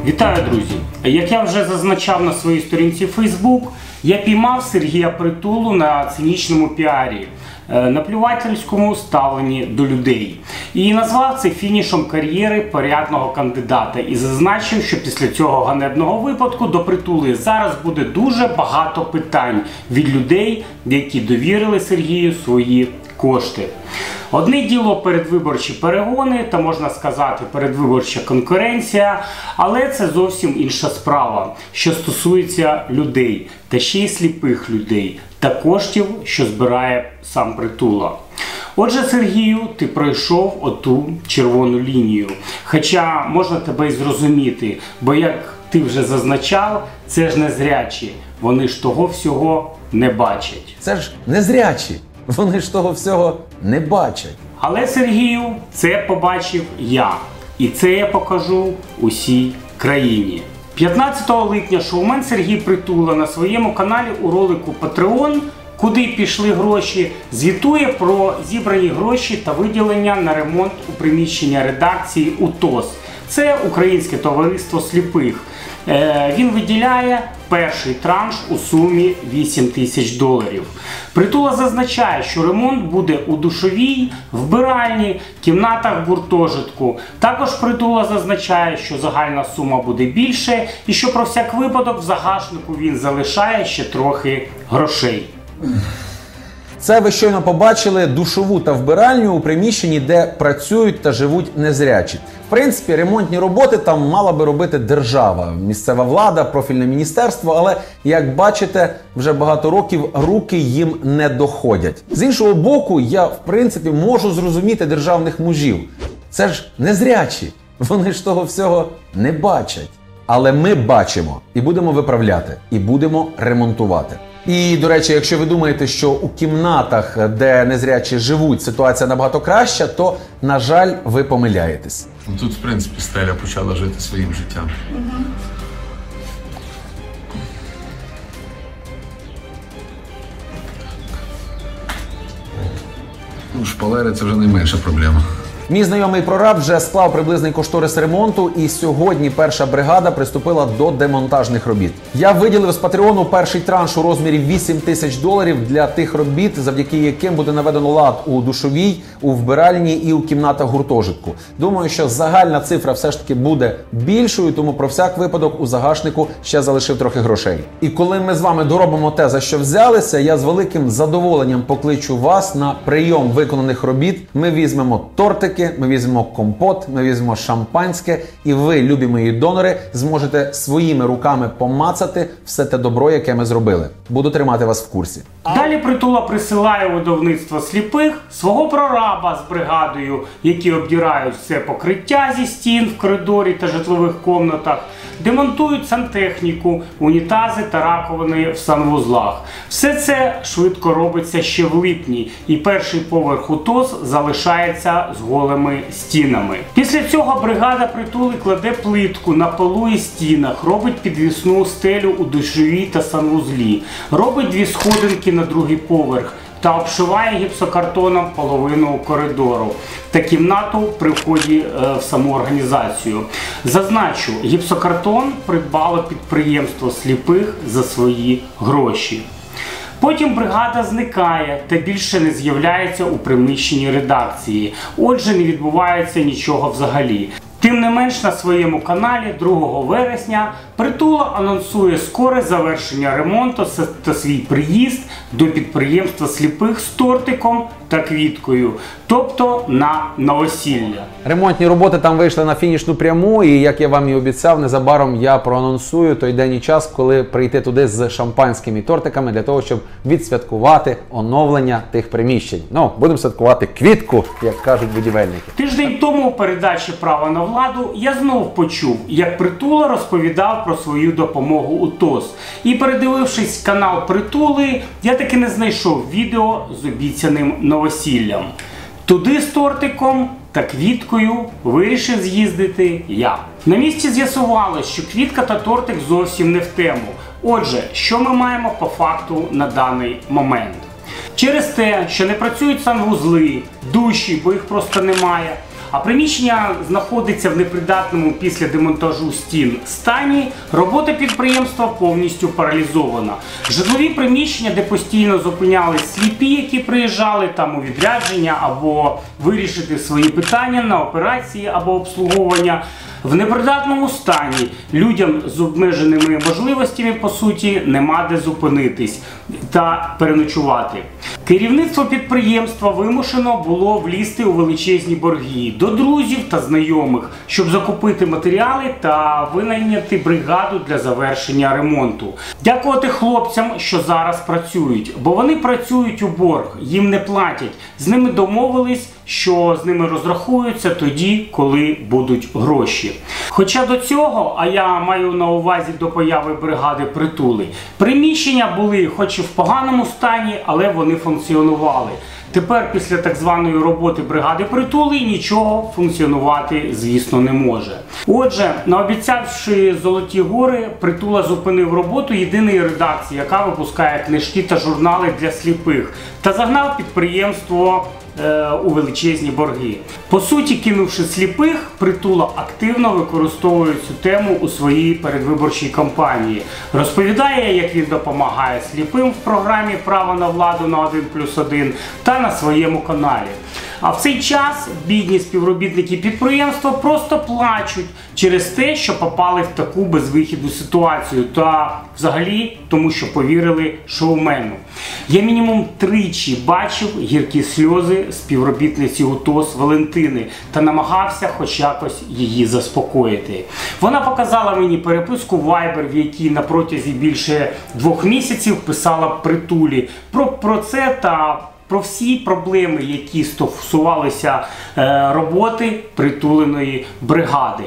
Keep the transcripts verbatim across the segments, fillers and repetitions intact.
Вітаю, друзі! Як я вже зазначав на своїй сторінці Facebook, я піймав Сергія Притулу на цинічному піарі, наплювательському ставленні до людей. І назвав це фінішом кар'єри порядного кандидата. І зазначив, що після цього ганебного випадку до Притули зараз буде дуже багато питань від людей, які довірили Сергію свої кошти. Одне діло передвиборчі перегони, та можна сказати передвиборча конкуренція, але це зовсім інша справа, що стосується людей, та ще й сліпих людей, та коштів, що збирає сам Притула. Отже, Сергію, ти пройшов оту червону лінію. Хоча можна тебе й зрозуміти, бо як ти вже зазначав, це ж незрячі, вони ж того всього не бачать. Це ж незрячі. Вони ж того всього не бачать. Але, Сергію, це побачив я. І це я покажу усій країні. п'ятнадцятого липня шоумен Сергій Притула на своєму каналі у ролику Patreon, куди пішли гроші, звітує про зібрані гроші та виділення на ремонт у приміщення редакції УТОС. Це Українське товариство сліпих. Він виділяє перший транш у сумі вісім тисяч доларів. Притула зазначає, що ремонт буде у душовій, вбиральні, кімнатах гуртожитку. Також Притула зазначає, що загальна сума буде більше і що про всяк випадок в загашнику він залишає ще трохи грошей. Це ви щойно побачили душову та вбиральню у приміщенні, де працюють та живуть незрячі. В принципі, ремонтні роботи там мала би робити держава, місцева влада, профільне міністерство, але, як бачите, вже багато років руки їм не доходять. З іншого боку, я, в принципі, можу зрозуміти державних мужів. Це ж незрячі, вони ж того всього не бачать. Але ми бачимо і будемо виправляти, і будемо ремонтувати. І, до речі, якщо ви думаєте, що у кімнатах, де незрячі живуть, ситуація набагато краща, то, на жаль, ви помиляєтесь. Тут, в принципі, стеля почала жити своїм життям. Угу. Ну, шпалери – це вже найменша проблема. Мій знайомий прораб вже склав приблизний кошторис ремонту, і сьогодні перша бригада приступила до демонтажних робіт. Я виділив з Патреону перший транш у розмірі вісім тисяч доларів для тих робіт, завдяки яким буде наведено лад у душовій, у вбиральні і у кімнатах гуртожитку. Думаю, що загальна цифра все ж таки буде більшою, тому про всяк випадок у загашнику ще залишив трохи грошей. І коли ми з вами доробимо те, за що взялися, я з великим задоволенням покличу вас на прийом виконаних робіт. Ми візьмемо тортики, ми візьмемо компот, ми візьмемо шампанське, і ви, любі мої донори, зможете своїми руками помацати все те добро, яке ми зробили. Буду тримати вас в курсі. Далі Притула присилає у видавництво сліпих свого прораба з бригадою, які обдирають все покриття зі стін в коридорі та житлових комнатах, демонтують сантехніку, унітази та раковини в санвузлах. Все це швидко робиться ще в липні, і перший поверх УТОС залишається з голими стінами. Після цього бригада Притули кладе плитку на полу і стінах, робить підвісну стелю у душовій та санвузлі, робить дві сходинки на другий поверх та обшиває гіпсокартоном половину коридору та кімнату при вході е, в саму організацію. Зазначу, гіпсокартон придбало підприємство сліпих за свої гроші. Потім бригада зникає та більше не з'являється у приміщенні редакції. Отже, не відбувається нічого взагалі. Тим не менш, на своєму каналі другого вересня Притула анонсує скоре завершення ремонту та свій приїзд до підприємства сліпих з тортиком та квіткою, тобто на новосілля. Ремонтні роботи там вийшли на фінішну пряму, і, як я вам і обіцяв, незабаром я проанонсую той день і час, коли прийти туди з шампанськими тортиками для того, щоб відсвяткувати оновлення тих приміщень. Ну, будемо святкувати квітку, як кажуть будівельники. Тиждень тому у передачі «Право на владу» я знов почув, як Притула розповідав про свою допомогу УТОС. І, передивившись канал Притули, я таки не знайшов відео з обіцяним новосіллям. Туди з тортиком та квіткою вирішив з'їздити я. На місці з'ясувалось, що квітка та тортик зовсім не в тему. Отже, що ми маємо по факту на даний момент? Через те, що не працюють санвузли, душі, бо їх просто немає, а приміщення знаходиться в непридатному після демонтажу стін стані, робота підприємства повністю паралізована. Житлові приміщення, де постійно зупинялись сліпі, які приїжджали там у відрядження або вирішити свої питання на операції або обслуговування, в непридатному стані. Людям з обмеженими можливостями, по суті, нема де зупинитись та переночувати. Керівництво підприємства вимушено було влізти у величезні борги до друзів та знайомих, щоб закупити матеріали та винайняти бригаду для завершення ремонту. Дякувати хлопцям, що зараз працюють, бо вони працюють у борг, їм не платять. З ними домовились, що з ними розрахуються тоді, коли будуть гроші. Хоча до цього, а я маю на увазі до появи бригади «Притули», приміщення були хоч і в поганому стані, але вони функціонували. Тепер після так званої роботи бригади «Притули» нічого функціонувати, звісно, не може. Отже, наобіцявши золоті гори, Притула зупинив роботу єдиної редакції, яка випускає книжки та журнали для сліпих, та загнав підприємство у величезні борги. По суті, кинувши сліпих, Притула активно використовує цю тему у своїй передвиборчій кампанії. Розповідає, як він допомагає сліпим в програмі «Право на владу» на один плюс один та на своєму каналі. А в цей час бідні співробітники підприємства просто плачуть через те, що попали в таку безвихідну ситуацію та взагалі тому, що повірили шоумену. Я мінімум тричі бачив гіркі сльози співробітниці УТОС Валентини та намагався хоч якось її заспокоїти. Вона показала мені переписку в Viber, в якій на протязі більше двох місяців писала Притулі про, про це та про всі проблеми, які стосувалися е, роботи притуленої бригади.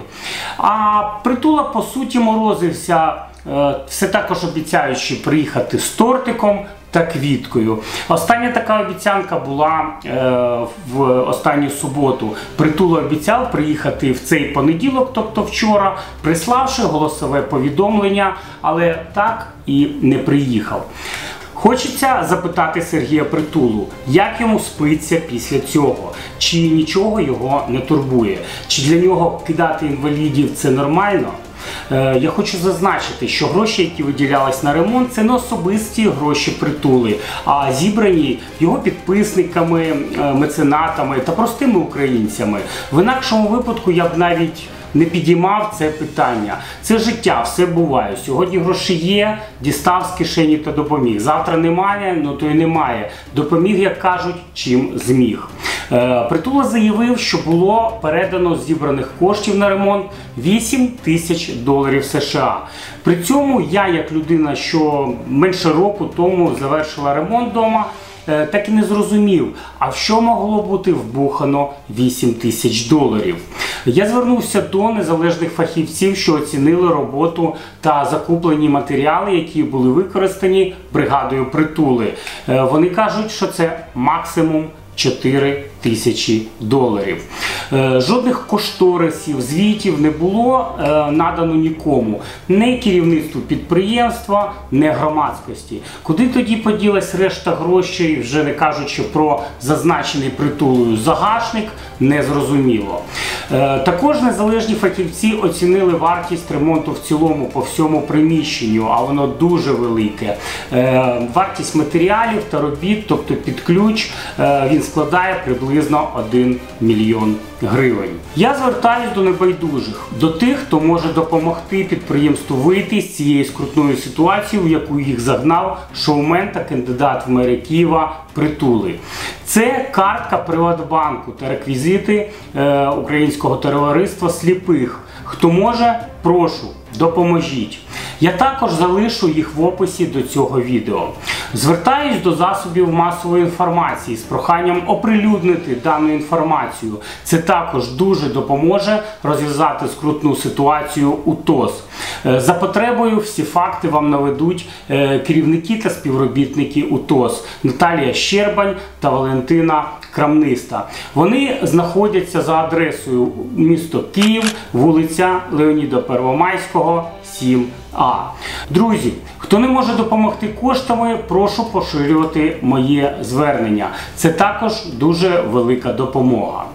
А Притула, по суті, морозився, е, все також обіцяючи приїхати з тортиком та квіткою. Остання така обіцянка була е, в останню суботу. Притула обіцяв приїхати в цей понеділок, тобто вчора, приславши голосове повідомлення, але так і не приїхав. Хочеться запитати Сергія Притулу, як йому спиться після цього, чи нічого його не турбує, чи для нього кидати інвалідів – це нормально? Е, я хочу зазначити, що гроші, які виділялись на ремонт, це не особисті гроші Притули, а зібрані його підписниками, меценатами та простими українцями. В інакшому випадку я б навіть не підіймав це питання. Це життя, все буває. Сьогодні гроші є, дістав з кишені та допоміг. Завтра немає, ну то й немає. Допоміг, як кажуть, чим зміг. Е, Притула заявив, що було передано з зібраних коштів на ремонт вісім тисяч доларів США. При цьому я, як людина, що менше року тому завершила ремонт вдома, так і не зрозумів, а в що могло бути вбухано вісім тисяч доларів. Я звернувся до незалежних фахівців, що оцінили роботу та закуплені матеріали, які були використані бригадою Притули. Вони кажуть, що це максимум чотири тисячі доларів. Жодних кошторисів, звітів не було надано нікому. Не керівництву підприємства, не громадськості. Куди тоді поділась решта грошей, вже не кажучи про зазначений Притулою загашник, не зрозуміло. Також незалежні фахівці оцінили вартість ремонту в цілому по всьому приміщенню, а воно дуже велике. Вартість матеріалів та робіт, тобто під ключ, він складає приблизно один мільйон гривень. Я звертаюсь до небайдужих, до тих, хто може допомогти підприємству вийти з цієї скрутної ситуації, в яку їх загнав шоумен та кандидат в мери Києва Притули. Це картка Приватбанку та реквізити е, Українського товариства сліпих. Хто може, прошу, допоможіть. Я також залишу їх в описі до цього відео. Звертаюсь до засобів масової інформації з проханням оприлюднити дану інформацію. Це також дуже допоможе розв'язати скрутну ситуацію у ТОС. За потребою всі факти вам наведуть керівники та співробітники УТОС Наталія Щербань та Валентина Крамниста. Вони знаходяться за адресою місто Київ, вулиця Леоніда Первомайського, сім А. Друзі, хто не може допомогти коштами, прошу поширювати моє звернення. Це також дуже велика допомога.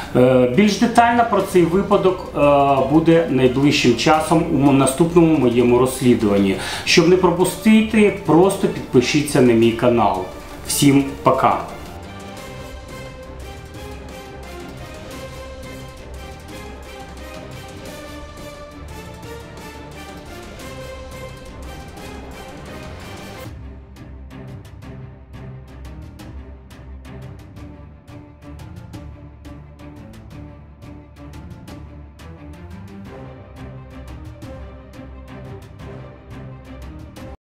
Е, Більш детально про цей випадок е, буде найближчим часом у наступному моєму розслідуванні. Щоб не пропустити, просто підпишіться на мій канал. Всім пока!